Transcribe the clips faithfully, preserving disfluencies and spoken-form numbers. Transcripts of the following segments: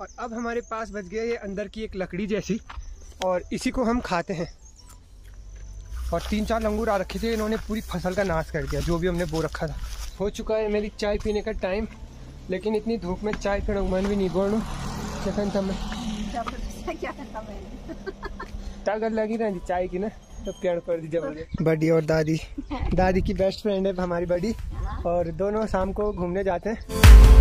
और अब हमारे पास बच गया ये अंदर की एक लकड़ी जैसी, और इसी को हम खाते हैं। और तीन चार लंगूर आ रखे थे, इन्होंने पूरी फसल का नाश कर दिया जो भी हमने बो रखा था। हो चुका है मेरी चाय पीने का टाइम, लेकिन इतनी धूप में चाय पीने मन भी नहीं बोलूँ ताकत लगी रही चाय की ना, तो पेड़ पर दी जबरदस्त। बड़ी और दादी दादी की बेस्ट फ्रेंड है हमारी बड़ी, और दोनों शाम को घूमने जाते हैं।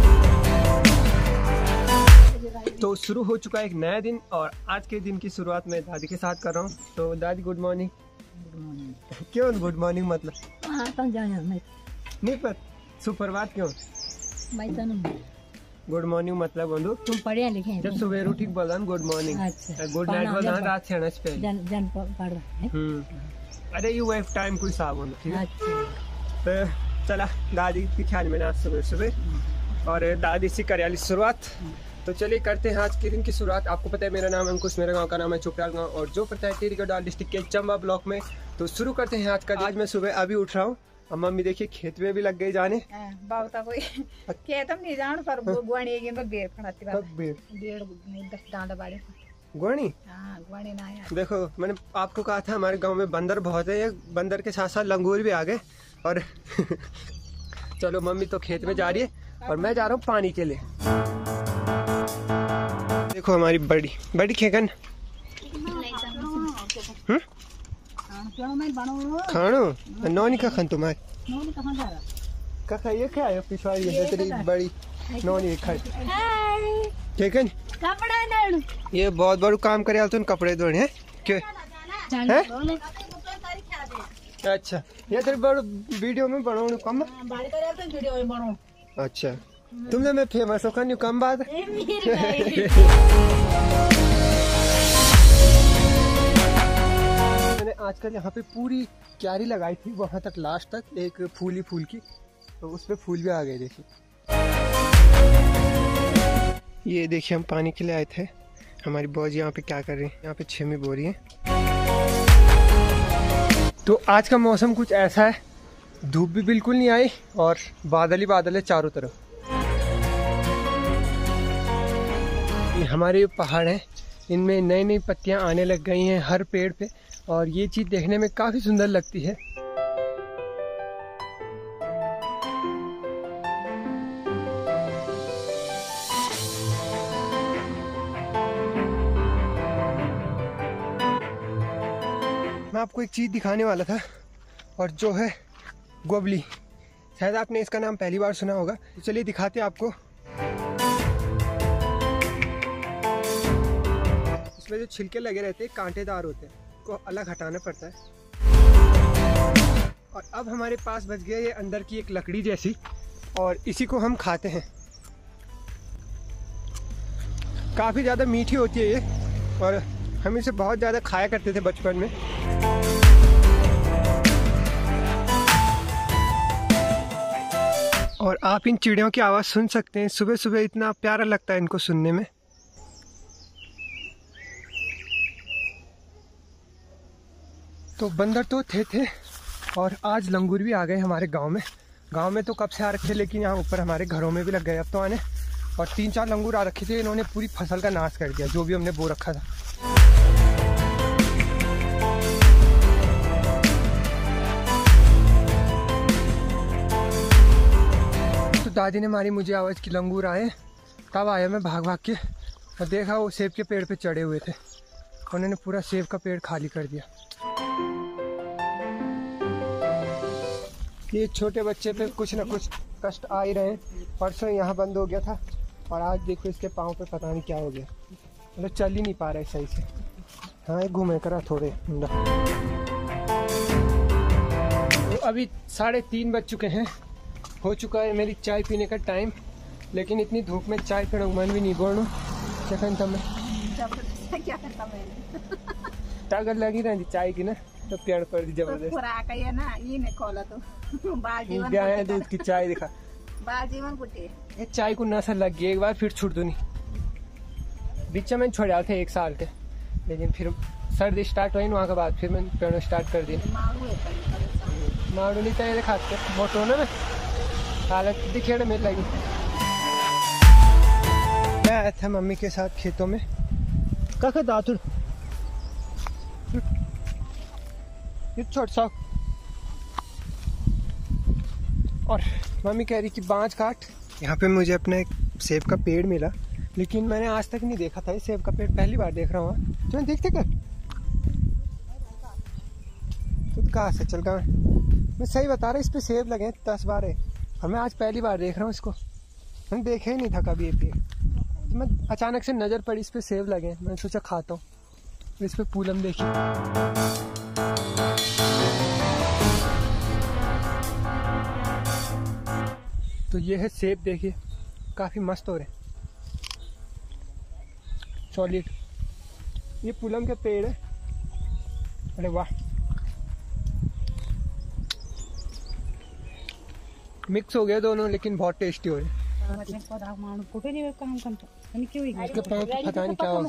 तो शुरू हो चुका है एक नया दिन, और आज के दिन की शुरुआत मैं दादी के साथ कर रहा हूँ। तो दादी गुड मॉर्निंग। क्यों गुड मॉर्निंग मतलब नहीं पर सुप्रभात क्यों? गुड मॉर्निंग मतलब बंधु तुम पढ़े लिखे जब सुबह उठी बोला गुड मॉर्निंग, गुड नाइट बोला रात से आना पे जन जन पढ़ रहा है। अरे यू हैव टाइम कोई साहब बोलो ठीक है। तो चला दादी के ख्याल में ना सुबह सुबह, और दादी से करियाली शुरुआत। तो चलिए करते हैं आज के दिन की शुरुआत। आपको पता है मेरा नाम अंकुश, मेरे गांव का नाम है चुपराल गांव, और जो पड़ता है टीरीगढ़ डिस्ट्रिक्ट के चंबा ब्लॉक में। तो शुरू करते हैं आज का। आज मैं सुबह अभी उठ रहा हूँ, और मम्मी देखिए खेत में भी लग गई जाने। कोई खेत नहीं जान पर गुआणी तो बेर खड़ाती बात बेर बेर दस डांडा बाड़े गुआणी। हां गुआणी ना यार। देखो मैंने आपको कहा था हमारे गांव में बंदर बहुत है, बंदर के साथ साथ लंगूर भी आ गए। और चलो मम्मी तो खेत में जा रही है और मैं जा रहा हूँ पानी के लिए। देखो हमारी बड़ी बड़ी खेकन खानो नौनी का खन तुम्हारी कखा ये क्या है पिछवाड़ी है तेरी बड़ी नौनी खाई खेकन ये बहुत बड़ा काम करे तुम कपड़े धोने हैं क्यों है? अच्छा ये तेरे बड़ वीडियो में बनाऊं कम अच्छा तुमने मैं फेमस हो कन्यू कम बात मैंने आजकल यहाँ पे पूरी क्यारी लगाई थी वहां तक लास्ट तक एक फूल ही फूल की, तो उस पे फूल भी आ गए। देखिए ये देखिए हम पानी के लिए आए थे, हमारी बॉज यहाँ पे क्या कर रही है, यहाँ पे छेमी बो रही है। तो आज का मौसम कुछ ऐसा है, धूप भी बिल्कुल नहीं आई और बादल ही बादल है चारों तरफ। ये हमारे पहाड़ हैं, इनमें नई नई पत्तियां आने लग गई हैं हर पेड़ पे, और ये चीज देखने में काफी सुंदर लगती है। मैं आपको एक चीज दिखाने वाला था, और जो है गोबली, शायद आपने इसका नाम पहली बार सुना होगा। तो चलिए दिखाते हैं आपको। इसमें जो छिलके लगे रहते हैं कांटेदार होते हैं, को अलग हटाना पड़ता है। और अब हमारे पास बच गया ये अंदर की एक लकड़ी जैसी, और इसी को हम खाते हैं। काफी ज्यादा मीठी होती है ये, और हम इसे बहुत ज्यादा खाया करते थे बचपन में। और आप इन चिड़ियों की आवाज सुन सकते हैं, सुबह सुबह इतना प्यारा लगता है इनको सुनने में। तो बंदर तो थे थे और आज लंगूर भी आ गए हमारे गांव में। गांव में तो कब से आ रखे, लेकिन यहाँ ऊपर हमारे घरों में भी लग गए अब तो आने। और तीन चार लंगूर आ रखे थे, इन्होंने पूरी फसल का नाश कर दिया जो भी हमने बो रखा था। तो दादी ने मारी मुझे आवाज की लंगूर आए, तब आया मैं भाग भाग के और देखा वो सेब के पेड़ पे चढ़े हुए थे, उन्होंने पूरा सेब का पेड़ खाली कर दिया। ये छोटे बच्चे पे कुछ ना कुछ कष्ट आ ही रहे हैं। परसों यहाँ बंद हो गया था, और आज देखो इसके पाँव पे पता नहीं क्या हो गया, मतलब चल ही नहीं पा रहा है सही से। हाँ एक घूमे करा थोड़े। तो अभी साढ़े तीन बज चुके हैं, हो चुका है मेरी चाय पीने का टाइम, लेकिन इतनी धूप में चाय पीने मन भी नहीं बोलूँ ताकत लगी रही चाय की ना, तो पेड़ पर दी जबरदस्त दूध की चाय दिखा ये चाय को नशा लग गई, एक बार फिर छूट दो नहीं। बीच में छोड़ा थे एक साल के, लेकिन फिर सर्दी स्टार्ट हुई वहाँ के बाद फिर मैंने पेड़ स्टार्ट कर दिया। मारू नहीं चाहिए खाते मोटो ना हालत दिखे मेरे लगी। मैं आया था मम्मी के साथ खेतों में। काका दातुर ये छोट सा, और मम्मी कह रही कि बांज काट। यहाँ पे मुझे अपना एक सेब का पेड़ मिला, लेकिन मैंने आज तक नहीं देखा था। ये सेब का पेड़ पहली बार देख रहा हूँ। तुम देखते कर तो कहाँ से चल गया? मैं सही बता रहा, इस पे सेब लगे दस बारह, और मैं आज पहली बार देख रहा हूँ इसको। मैंने देखा ही नहीं था कभी ये पेड़। तो मैं अचानक से नज़र पड़ी, इस पे सेब लगे, मैंने सोचा खाता हूँ। इस पे पूलम देखी। तो ये है सेब, देखिए काफ़ी मस्त हो रहे हैं, सॉलिड। ये पूलम के पेड़ है। अरे वाह, मिक्स हो गए दोनों, लेकिन बहुत टेस्टी हो रहे हैं। इसके पाँव पे पता नहीं क्या हो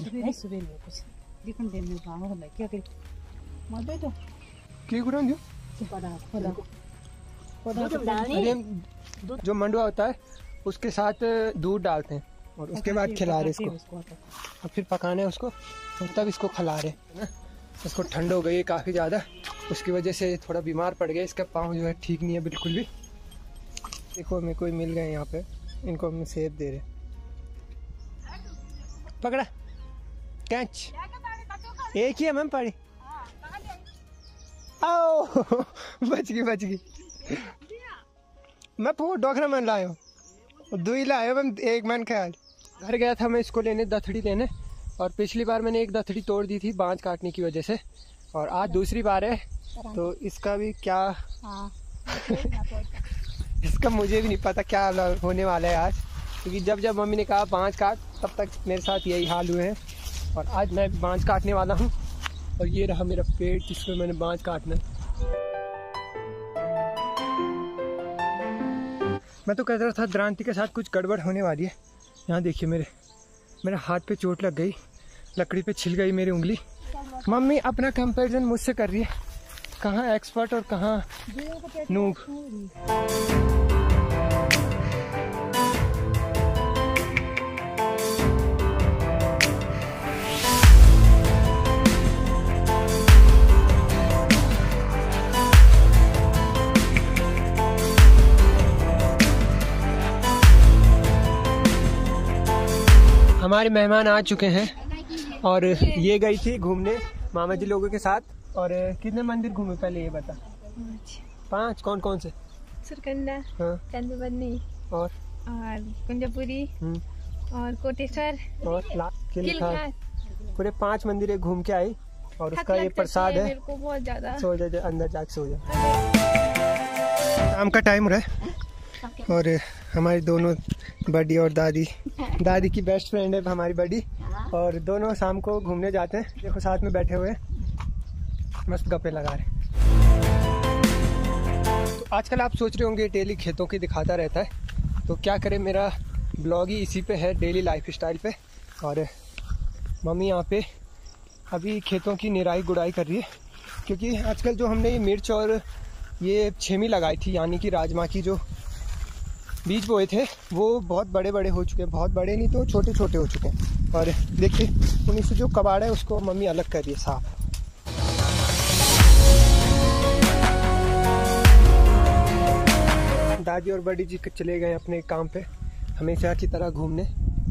गया। जो मंडुआ होता है उसके साथ दूध डालते हैं और उसके बाद खिला रहे इसको, और फिर पकाने उसको, और तब इसको खिला रहे हैं। इसको ठंड हो गई है काफ़ी ज़्यादा, उसकी वजह से थोड़ा बीमार पड़ गया। इसका पाँव जो है ठीक नहीं है बिल्कुल भी। देखो मेरे को मिल गए यहाँ पे, इनको हम सेब दे रहे। पकड़ा कैच, एक ही है मैम पाड़ी। आओ बच गई बच गई। मैं पूरा डॉक्टर मैन लाया, दो ही लाया मैम, एक मैन ख्याल। घर गया था मैं इसको लेने, दथड़ी लेने, और पिछली बार मैंने एक दथड़ी तोड़ दी थी बांझ काटने की वजह से, और आज दूसरी बार है। तो इसका भी क्या इसका मुझे भी नहीं पता क्या होने वाला है आज, क्योंकि जब जब मम्मी ने कहा बांझ काट, तब तक मेरे साथ यही हाल हुए हैं। और आज मैं बांझ काटने वाला हूँ, और ये रहा मेरा पेड़ जिसमें मैंने बांझ काटना। मैं तो कह रहा था द्रांति के साथ कुछ गड़बड़ होने वाली है। यहाँ देखिए मेरे मेरे हाथ पे चोट लग गई, लकड़ी पे छिल गई मेरी उंगली। मम्मी अपना कंपैरिजन मुझसे कर रही है, कहाँ एक्सपर्ट और कहाँ नूब। हमारे मेहमान आ चुके हैं, और ये गई थी घूमने मामा जी लोगों के साथ। और कितने मंदिर घूमे पहले ये बता? पांच। कौन कौन से? सुरकंडा, हाँ, चंद्रबनी, और और कुंजपुरी, और कोटेश्वर, और किलखात। पूरे पांच मंदिर घूम के आई, और उसका ये प्रसाद है। मेरे को बहुत ज्यादा। सो जा, अंदर जाके सो जा। शाम का टाइम रहा है, और हमारी दोनों बड़ी और दादी, दादी की बेस्ट फ्रेंड है हमारी बड़ी, और दोनों शाम को घूमने जाते हैं। देखो साथ में बैठे हुए मस्त गप्पे लगा रहे। तो आजकल आप सोच रहे होंगे डेली खेतों की दिखाता रहता है, तो क्या करें, मेरा ब्लॉग ही इसी पे है, डेली लाइफ स्टाइल पे। और मम्मी यहाँ पे अभी खेतों की निराई गुड़ाई कर रही है, क्योंकि आजकल जो हमने ये मिर्च और ये छेमी लगाई थी, यानी कि राजमा की जो बीज बोए थे, वो बहुत बड़े बड़े हो चुके हैं। बहुत बड़े नहीं तो छोटे छोटे हो चुके हैं। और देखिए उन्हीं से जो कबाड़ है उसको मम्मी अलग कर रही है साफ। दादी और बड़ी जी चले गए अपने काम पे हमेशा की तरह घूमने।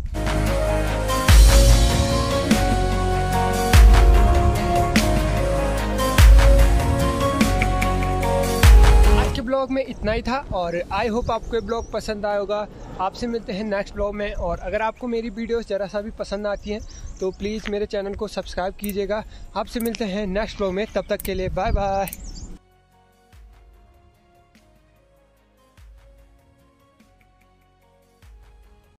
ब्लॉग में इतना ही था, और आई होप आपको ये ब्लॉग पसंद आया होगा। आपसे मिलते हैं नेक्स्ट ब्लॉग में, और अगर आपको मेरी वीडियोस ज़रा सा भी पसंद आती हैं तो प्लीज़ मेरे चैनल को सब्सक्राइब कीजिएगा। आपसे मिलते हैं नेक्स्ट ब्लॉग में, तब तक के लिए बाय बाय।